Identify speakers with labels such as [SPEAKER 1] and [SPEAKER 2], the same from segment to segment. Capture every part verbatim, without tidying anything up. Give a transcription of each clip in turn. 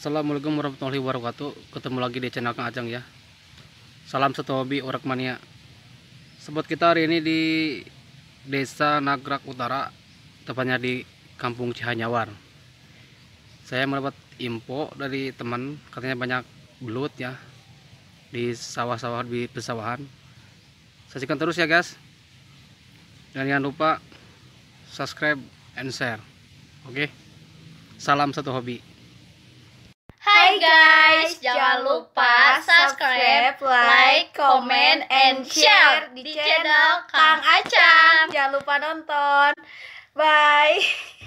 [SPEAKER 1] Assalamualaikum warahmatullahi wabarakatuh. Ketemu lagi di channel Kang Ajang ya. Salam satu hobi Orak Mania. Sobat kita hari ini di Desa Nagrak Utara, tepatnya di Kampung Cihanyawar. Saya mendapat info dari teman, katanya banyak belut ya di sawah-sawah, di pesawahan. Saksikan terus ya guys. Dan jangan lupa subscribe and share. Oke. Salam satu hobi.
[SPEAKER 2] Hai guys, jangan lupa subscribe, like, comment, and share di channel Kang Acang. Jangan lupa nonton. Bye.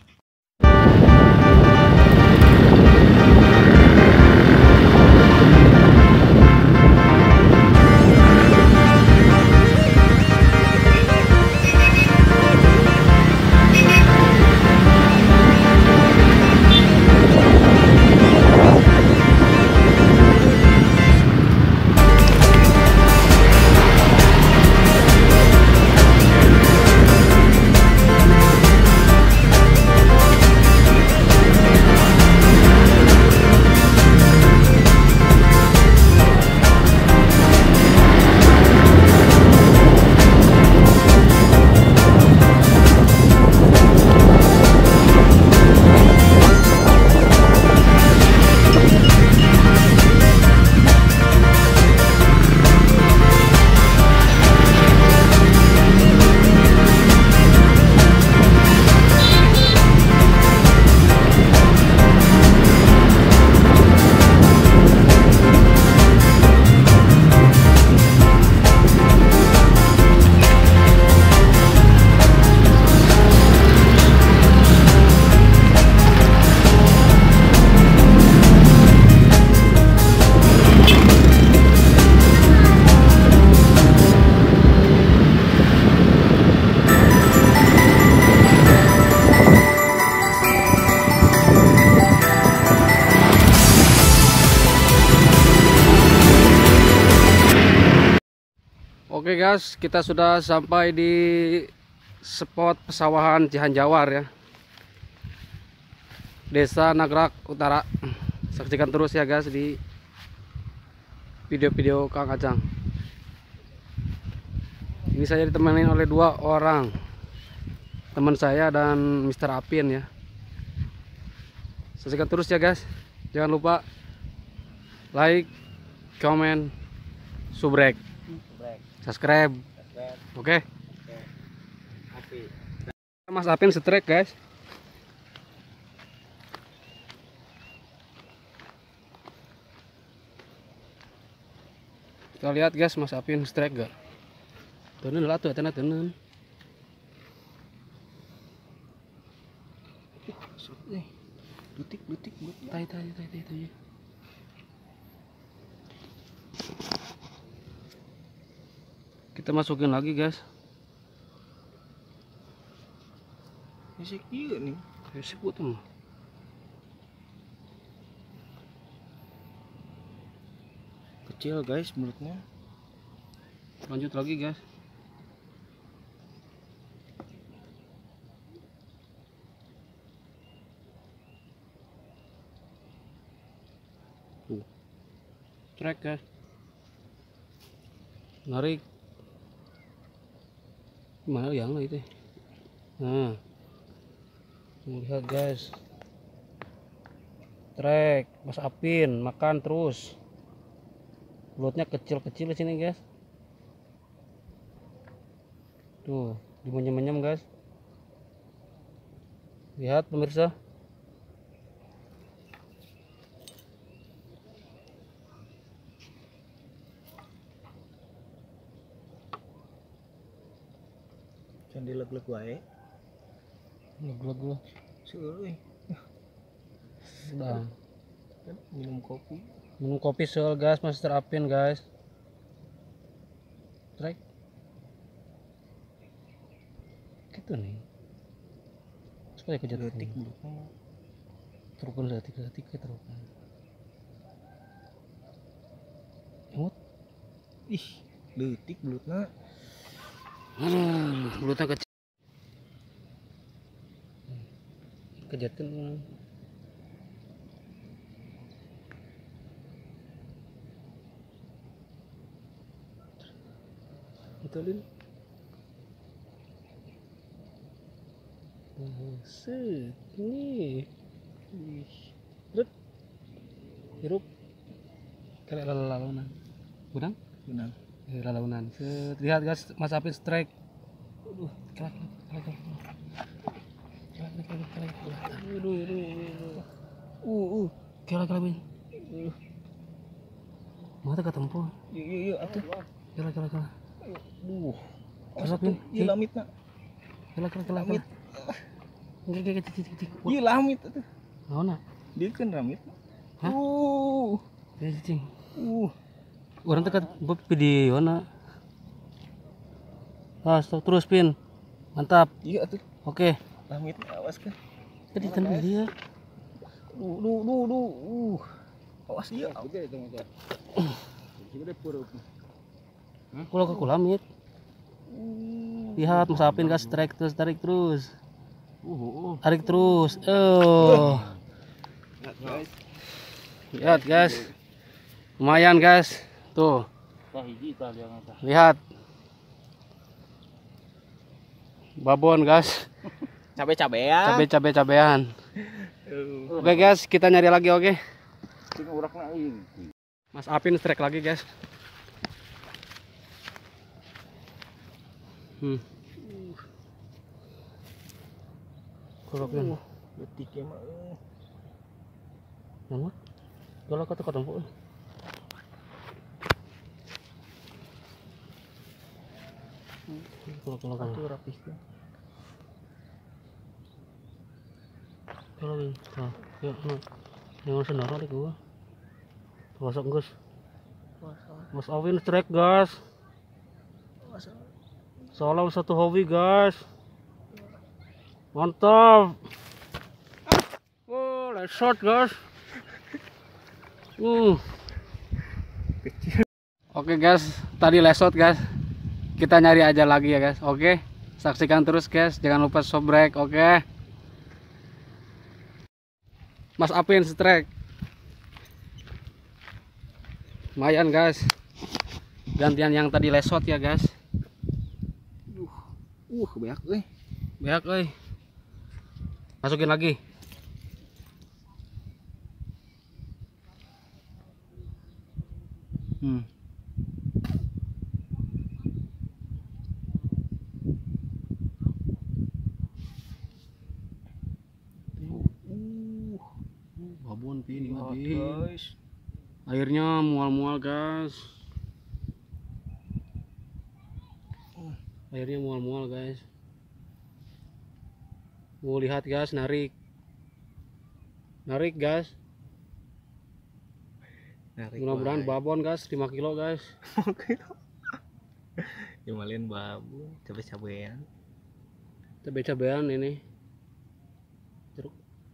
[SPEAKER 1] Oke guys, kita sudah sampai di spot pesawahan Cihanjawar ya, Desa Nagrak Utara. Saksikan terus ya guys di video-video Kang Acang. Ini saya ditemani oleh dua orang teman saya dan Mister Apin ya. Saksikan terus ya guys. Jangan lupa like, comment, subrek, subscribe. Oke. Okay. Mas Apin setrek guys. Kita lihat guys, Mas Apin strike gak? Tenen lah tuh, tenen tenen. Butik, butik, butik. Tai, tai, tai, tai, tai. Kita masukin lagi guys.
[SPEAKER 3] Masih cute nih.
[SPEAKER 1] Masih putih.
[SPEAKER 3] Kecil guys mulutnya.
[SPEAKER 1] Lanjut lagi guys. Tuh. Track guys. Narik. Mana yang itu? Nah. Lihat guys. Trek, Mas Apin makan terus. Belutnya kecil-kecil di sini guys. Tuh, dimenyem-menyem guys. Lihat pemirsa.
[SPEAKER 3] Jangan dileg-leg wae.
[SPEAKER 1] Leg-leg gua.
[SPEAKER 3] Seueuh.
[SPEAKER 1] Sudah.
[SPEAKER 3] Minum kopi.
[SPEAKER 1] Minum kopi soal guys, Master Apin guys. Strike. Gitu nih. Supaya kejar
[SPEAKER 3] Detik
[SPEAKER 1] detik. Terukan detik-detik terukan. Emot.
[SPEAKER 3] Ih, detik belutna.
[SPEAKER 1] Aduh, belutnya kecil. Kejatin.
[SPEAKER 3] betulin. Set, nih. Ih, rut. Hirup.
[SPEAKER 1] Kayak lalaunan. Gudang?
[SPEAKER 3] Benang.
[SPEAKER 1] Eh, lalaunan. Set, lihat guys, Mas Apin strike. Aduh, kelak, kelak, kelak, kelak. Kelak, kelak, kelak, kelak, kelak. Aduh, aduh, aduh.
[SPEAKER 3] Uh, uh.
[SPEAKER 1] Kelak, kelak, Bin.
[SPEAKER 3] Uh.
[SPEAKER 1] Mata ketempuh.
[SPEAKER 3] Yuk, yuk, yuk, atuh.
[SPEAKER 1] Kelak, kelak, kelak.
[SPEAKER 3] Duh.
[SPEAKER 1] Kelak, Bin.
[SPEAKER 3] Iya lamit nak.
[SPEAKER 1] Kelak, kelak, kelak.
[SPEAKER 3] Lamit.
[SPEAKER 1] Enggak, enggak, cicik, cicik.
[SPEAKER 3] Iya lamit atuh.
[SPEAKER 1] Naon na?
[SPEAKER 3] Dia kan lamit.
[SPEAKER 1] Hah?
[SPEAKER 3] Uh.
[SPEAKER 1] Ya, cicing.
[SPEAKER 3] Uh.
[SPEAKER 1] Orang tekat buat video na. Ah, stop terus, Pin. Mantap.
[SPEAKER 3] Iya atuh.
[SPEAKER 1] Oke.
[SPEAKER 3] Lamit awas kan.
[SPEAKER 1] Tadi kan dia.
[SPEAKER 3] Duh, duh, duh, duh. Uh. Awas dia.
[SPEAKER 1] Kalau ke lamit. Lihat Mas Apin gas strike terus, tarik terus. Tarik terus. Oh. Lihat, guys. Lumayan, guys. Tuh. Lihat. Babon, guys.
[SPEAKER 3] Cabe-cabean.
[SPEAKER 1] Cabe-cabe cabean. Oke, guys, kita nyari lagi, oke. Mas Apin strike lagi, guys. Hmm. Kalau kan
[SPEAKER 3] Detiknya mah.
[SPEAKER 1] namun kalau kata kata bu kalau kalau kalau
[SPEAKER 3] Atuh rapihkeun.
[SPEAKER 1] kalau ini nah ya nah yang senara di gua masuk gus Mas Apin strike, guys. Salam satu hobi, guys. Mantap. Oh, let's shot, guys. Uh. Oke, guys, tadi lesot, guys. Kita nyari aja lagi ya, guys. Oke, saksikan terus, guys. Jangan lupa subrek, oke. Mas Apin strike. Lumayan, guys. Gantian yang tadi lesot ya, guys.
[SPEAKER 3] Uh, banyak euy.
[SPEAKER 1] Banyak, euy. Masukin lagi. Hmm. Uh, babon Pin lagi.
[SPEAKER 3] Guys.
[SPEAKER 1] Airnya mual-mual, guys. Airnya mual-mual, guys. Mau lihat, guys, narik. Narik, guys.
[SPEAKER 3] Narik.
[SPEAKER 1] Mudah-mudahan babon, guys, lima kilo, guys.
[SPEAKER 3] Dimalin babu, cabe-cabean.
[SPEAKER 1] Cabe-cabean ini. Jeruk.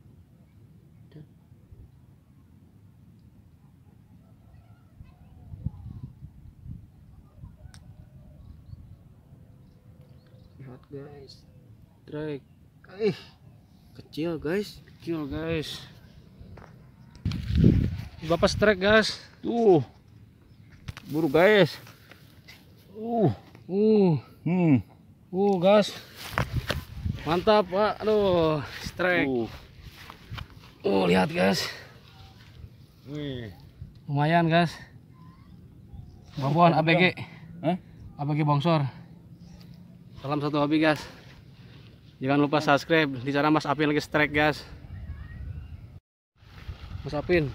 [SPEAKER 3] Lihat, guys.
[SPEAKER 1] Strike.
[SPEAKER 3] Eh, kecil, guys.
[SPEAKER 1] Kecil, guys. Bapak strike, guys.
[SPEAKER 3] Tuh. Buru, guys.
[SPEAKER 1] Uh, uh,
[SPEAKER 3] Hmm.
[SPEAKER 1] uh, guys. Mantap, Pak. Aduh, strike.
[SPEAKER 3] Uh.
[SPEAKER 1] Oh, lihat, guys.
[SPEAKER 3] Wih.
[SPEAKER 1] Lumayan, guys. Babon A B G.
[SPEAKER 3] Hah?
[SPEAKER 1] A B G bongsor. Salam satu hobi, guys. Jangan lupa subscribe. Di sana Mas Apin lagi strike, guys. Mas Apin.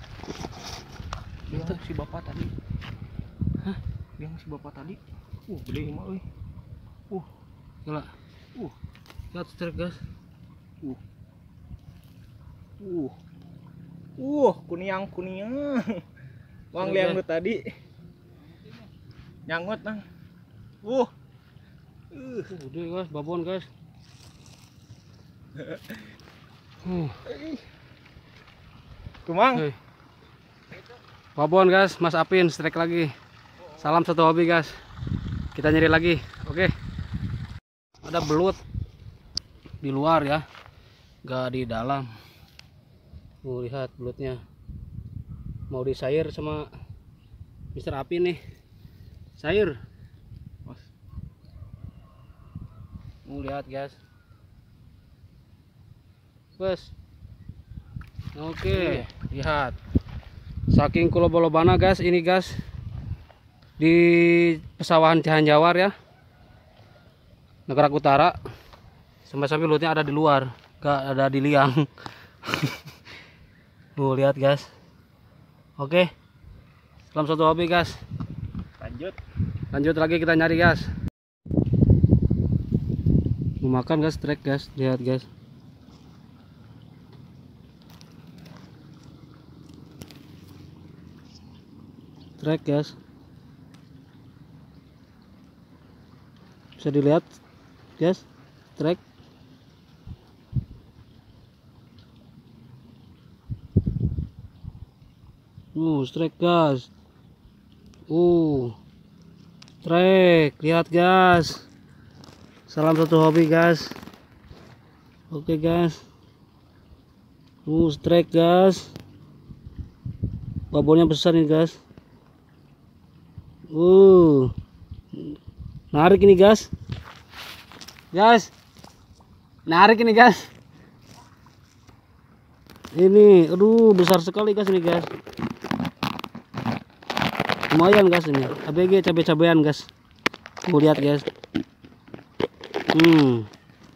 [SPEAKER 3] Itu si bapak tadi.
[SPEAKER 1] Hah?
[SPEAKER 3] Yang si bapak tadi. Uh, gede mah euy.
[SPEAKER 1] Uh, gila. Uh, lihat strike, guys.
[SPEAKER 3] Uh. Uh. Uh, kuniang kuniang. Wang
[SPEAKER 1] Strike,
[SPEAKER 3] liang
[SPEAKER 1] guys.
[SPEAKER 3] lu tadi. Nyangot nang. Uh. Uh.
[SPEAKER 1] Uh, gede, guys. Babon, guys. Uh,
[SPEAKER 3] Kumang.
[SPEAKER 1] hey. Babon, guys. Mas Apin strike lagi. Salam satu hobi, guys. Kita nyari lagi. Oke. Ada belut di luar ya, gak di dalam. Mau lihat belutnya. Mau disair sama Mister Apin nih. Sair. Uh, lihat guys. Bos. Oke, lihat. Saking kulo-bolobana guys, ini guys. Di pesawahan Cihanjawar ya. Nagrak Utara. Sampai-sampai lutnya ada di luar, gak ada di liang. Tuh lihat guys. Oke. Salam satu hobi guys.
[SPEAKER 3] Lanjut.
[SPEAKER 1] Lanjut lagi kita nyari guys. Mau makan guys, trek guys, lihat guys. Trek guys. Bisa dilihat guys, trek. Uh, strike guys. Uh, strike, lihat guys. Salam satu hobi guys. Oke guys. Uh, strike guys. Babonnya besar nih guys. Uh, narik ini guys. Guys, narik ini guys. Ini, aduh besar sekali guys ini guys. Lumayan guys ini, A B G cabai-cabean guys. Mau lihat guys. Hmm.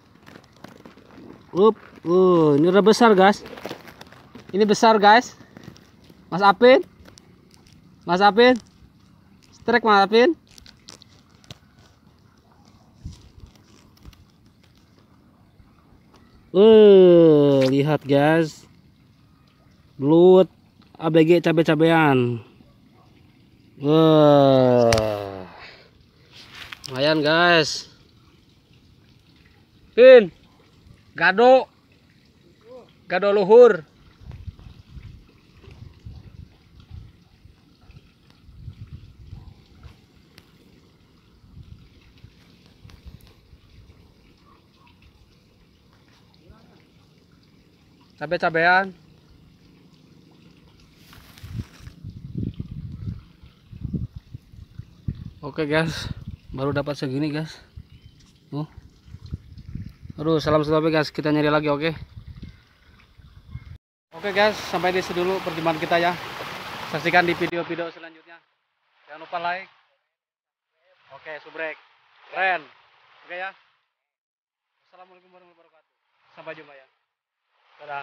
[SPEAKER 1] Up, uh, ini udah besar guys. Ini besar guys. Mas Apin, Mas Apin, strike Mas Apin. Uh, lihat guys. Belut A B G cabai-cabean. Wah, lumayan guys. Pin, gado, gado luhur. Cabai-cabean. Oke guys, baru dapat segini guys. Oh. Aduh, salam satu hobi guys, kita nyari lagi, oke. Oke guys, sampai di sini dulu perjumpaan kita ya. Saksikan di video-video selanjutnya. Jangan lupa like. Oke, subrek. Keren. Oke ya. Assalamualaikum warahmatullahi wabarakatuh. Sampai jumpa ya. Dadah.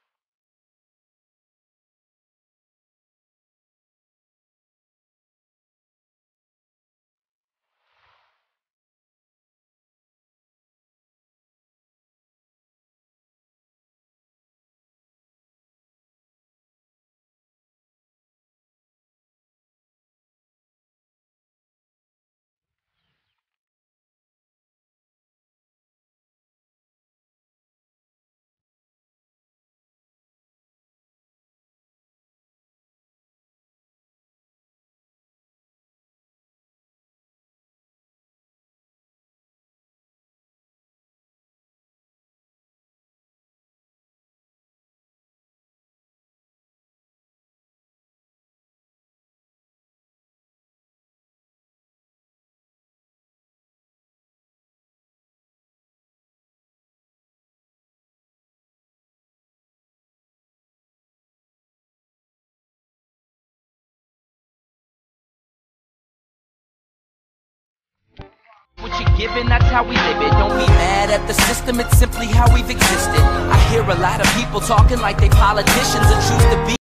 [SPEAKER 4] What you're giving, that's how we live it. Don't be mad at the system, it's simply how we've existed. I hear a lot of people talking like they politicians and choose to be